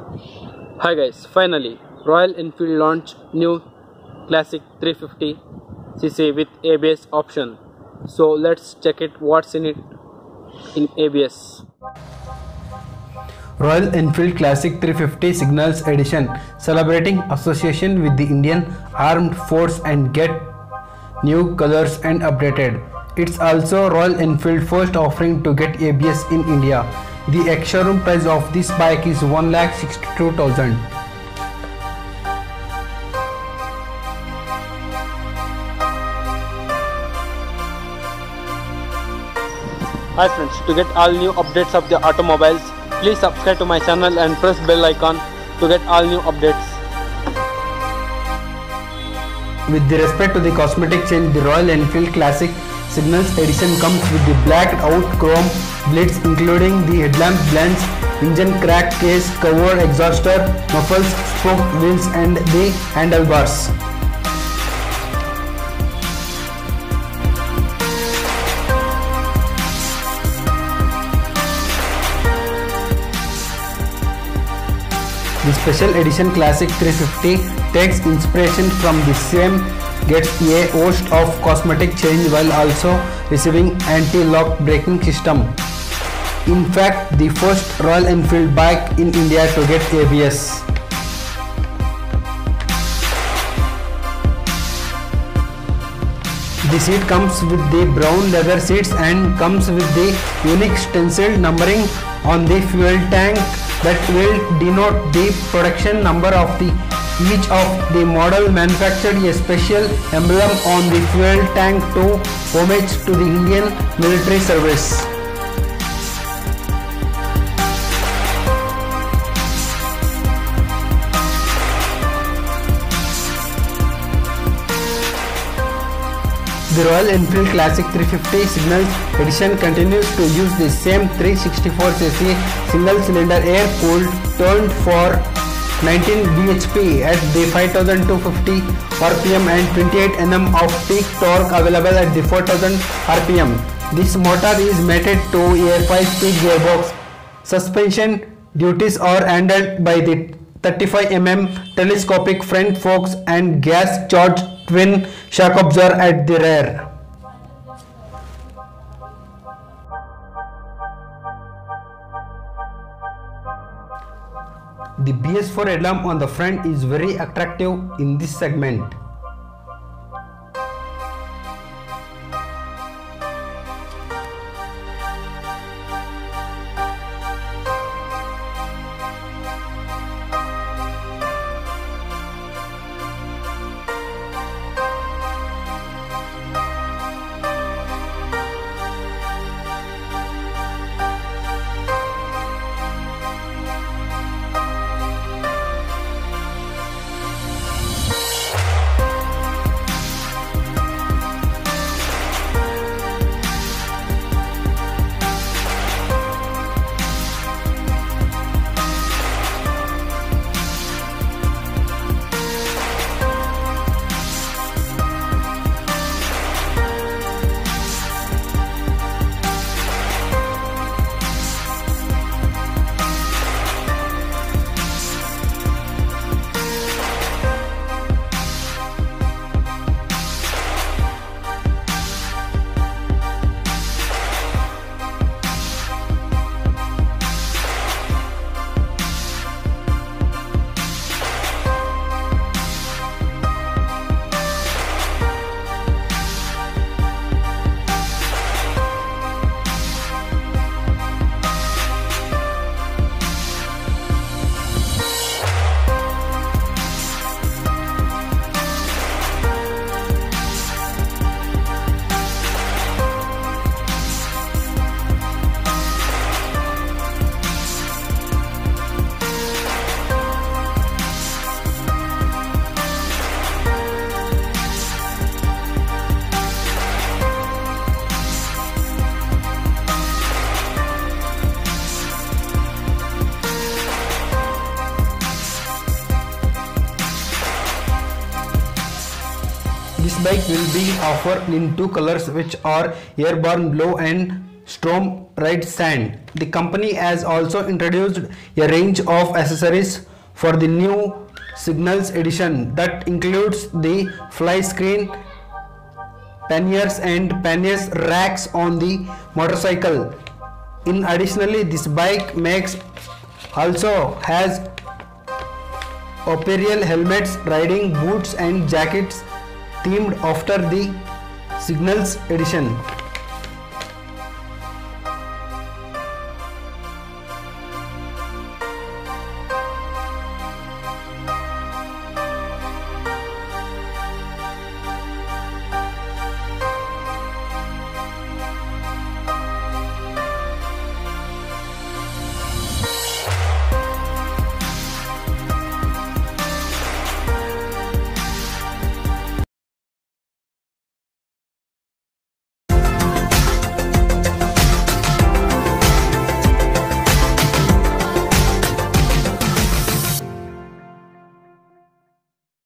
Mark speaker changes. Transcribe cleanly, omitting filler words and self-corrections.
Speaker 1: Hi guys, finally Royal Enfield launched new Classic 350cc with ABS option. So let's check it what's in it in ABS.
Speaker 2: Royal Enfield Classic 350 Signals Edition, celebrating association with the Indian Armed Force and get new colors and updated. It's also Royal Enfield first offering to get ABS in India. The ex-showroom price of this bike is 1,62,000.
Speaker 1: Hi friends, to get all new updates of the automobiles, please subscribe to my channel and press bell icon to get all new updates.
Speaker 2: With the respect to the cosmetic change, the Royal Enfield Classic Signals Edition comes with the blacked out chrome blades including the headlamp blends, engine crack case, cover, exhauster, muffles, spoke wheels and the handlebars. The special edition Classic 350 takes inspiration from the same, gets a host of cosmetic change while also receiving anti-lock braking system. In fact, the first Royal Enfield bike in India to get ABS. The seat comes with the brown leather seats and comes with the unique stenciled numbering on the fuel tank that will denote the production number of each of the model. Manufactured a special emblem on the fuel tank to homage to the Indian military service. The Royal Enfield Classic 350 Signals Edition continues to use the same 364cc single-cylinder air-cooled turned for 19 bhp at the 5250 rpm and 28 Nm of peak torque available at the 4000 rpm. This motor is mated to a 5-speed gearbox. Suspension duties are handled by the 35 mm telescopic front forks and gas-charged twin shock absorber at the rear. The BS4 headlamp on the front is very attractive in this segment. This bike will be offered in two colors, which are airborne blue and Storm Ride Sand. The company has also introduced a range of accessories for the new Signals edition that includes the fly screen, panniers and panniers racks on the motorcycle. In additionally, this bike makes also has apparel, helmets, riding boots and jackets themed after the Signals edition.